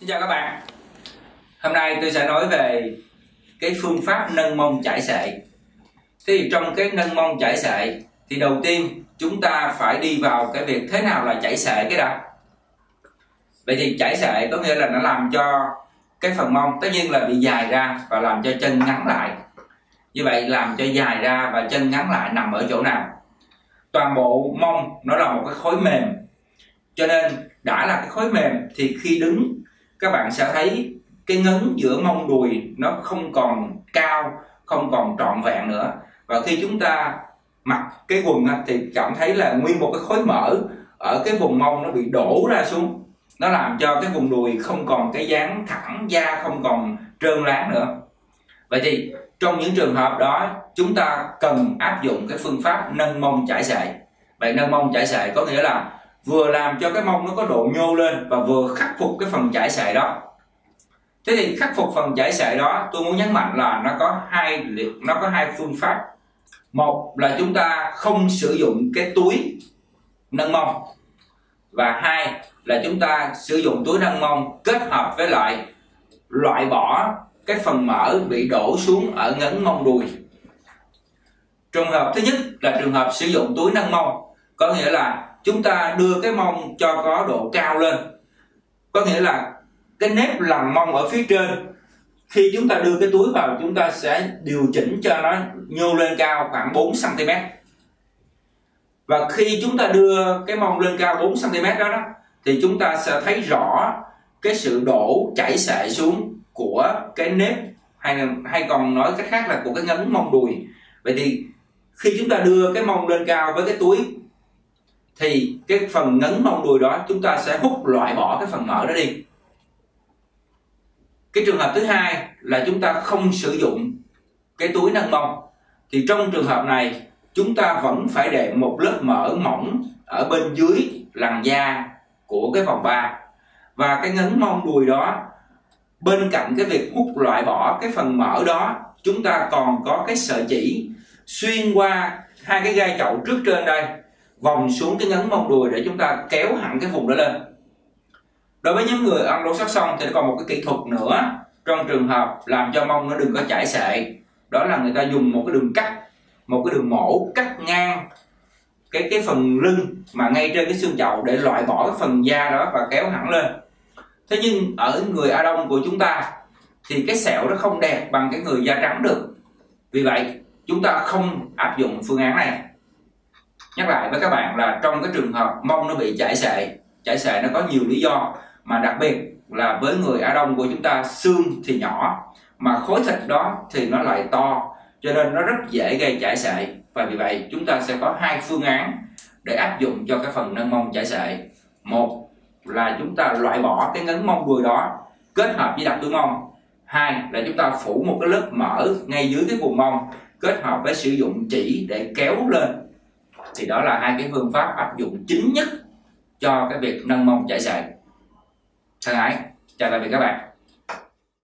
Xin chào các bạn. Hôm nay tôi sẽ nói về cái phương pháp nâng mông chải sệ. Thế thì trong cái nâng mông chải sệ thì đầu tiên chúng ta phải đi vào cái việc thế nào là chải sệ cái đã. Vậy thì chải sệ có nghĩa là nó làm cho cái phần mông tất nhiên là bị dài ra và làm cho chân ngắn lại. Như vậy làm cho dài ra và chân ngắn lại nằm ở chỗ nào? Toàn bộ mông nó là một cái khối mềm. Cho nên đã là cái khối mềm thì khi đứng các bạn sẽ thấy cái ngấn giữa mông đùi nó không còn cao, không còn trọn vẹn nữa. Và khi chúng ta mặc cái quần thì cảm thấy là nguyên một cái khối mỡ ở cái vùng mông nó bị đổ ra xuống. Nó làm cho cái vùng đùi không còn cái dáng thẳng, da không còn trơn láng nữa. Vậy thì trong những trường hợp đó chúng ta cần áp dụng cái phương pháp nâng mông chải sệ. Vậy nâng mông chải sệ có nghĩa là vừa làm cho cái mông nó có độ nhô lên và vừa khắc phục cái phần chải sệ đó. Thế thì khắc phục phần chải sệ đó tôi muốn nhấn mạnh là nó có hai phương pháp. Một là chúng ta không sử dụng cái túi nâng mông, và hai là chúng ta sử dụng túi nâng mông kết hợp với lại loại bỏ cái phần mỡ bị đổ xuống ở ngấn mông đùi. Trường hợp thứ nhất là trường hợp sử dụng túi nâng mông, có nghĩa là chúng ta đưa cái mông cho có độ cao lên, có nghĩa là cái nếp lằn mông ở phía trên, khi chúng ta đưa cái túi vào chúng ta sẽ điều chỉnh cho nó nhô lên cao khoảng 4 cm. Và khi chúng ta đưa cái mông lên cao 4 cm đó thì chúng ta sẽ thấy rõ cái sự đổ chảy xệ xuống của cái nếp, hay còn nói cách khác là của cái ngấn mông đùi. Vậy thì khi chúng ta đưa cái mông lên cao với cái túi thì cái phần ngấn mông đùi đó chúng ta sẽ hút loại bỏ cái phần mỡ đó đi. Cái trường hợp thứ hai là chúng ta không sử dụng cái túi nâng mông, thì trong trường hợp này chúng ta vẫn phải để một lớp mỡ mỏng ở bên dưới làn da của cái vòng ba. Và cái ngấn mông đùi đó, bên cạnh cái việc hút loại bỏ cái phần mỡ đó, chúng ta còn có cái sợi chỉ xuyên qua hai cái gai chậu trước trên đây, vòng xuống cái ngấn mông đùi để chúng ta kéo hẳn cái vùng đó lên. Đối với những người Anglo-Saxon thì nó còn một cái kỹ thuật nữa trong trường hợp làm cho mông nó đừng có chảy xệ. Đó là người ta dùng một cái đường cắt, một cái đường mổ cắt ngang cái phần lưng mà ngay trên cái xương chậu để loại bỏ cái phần da đó và kéo hẳn lên. Thế nhưng ở người Á Đông của chúng ta thì cái sẹo nó không đẹp bằng cái người da trắng được. Vì vậy chúng ta không áp dụng phương án này. Nhắc lại với các bạn là trong cái trường hợp mông nó bị chảy xệ nó có nhiều lý do, mà đặc biệt là với người Á Đông của chúng ta xương thì nhỏ mà khối thịt đó thì nó lại to, cho nên nó rất dễ gây chảy xệ. Và vì vậy chúng ta sẽ có hai phương án để áp dụng cho cái phần nâng mông chảy xệ. Một là chúng ta loại bỏ cái ngấn mông đùi đó kết hợp với đặt túi mông. Hai là chúng ta phủ một cái lớp mỡ ngay dưới cái vùng mông kết hợp với sử dụng chỉ để kéo lên. Thì đó là hai cái phương pháp áp dụng chính nhất cho cái việc nâng mông chảy sệ. Thân ái, chào tạm biệt các bạn.